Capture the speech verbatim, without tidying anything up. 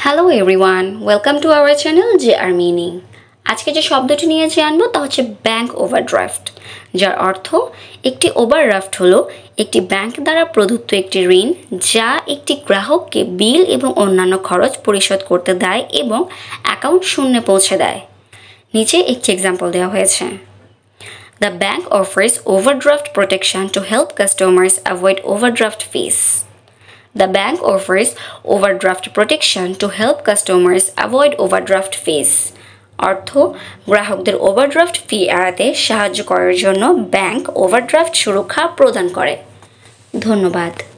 Hello everyone, welcome to our channel J R meaning. আজকে যে শব্দটি নিয়ে জানবো তা হচ্ছে ব্যাংক ওভারড্রাফট, যার অর্থ একটি ওভারড্রাফট হলো একটি ব্যাংক দ্বারা প্রদত্ত একটি ঋণ যা একটি গ্রাহককে বিল এবং অন্যান্য খরচ পরিশোধ করতে দেয় এবং অ্যাকাউন্ট শূন্যে পৌঁছে দেয়। নিচে একটি এক্সাম্পল দেওয়া হয়েছে। The bank offers overdraft protection to help customers avoid overdraft fees. The bank offers overdraft protection to help customers avoid overdraft fees. অর্থ, গ্রাহকদের ওভারড্রাফট ফি এড়াতে সাহায্য করার জন্য ব্যাংক ওভারড্রাফট সুরক্ষা প্রদান করে। ধন্যবাদ।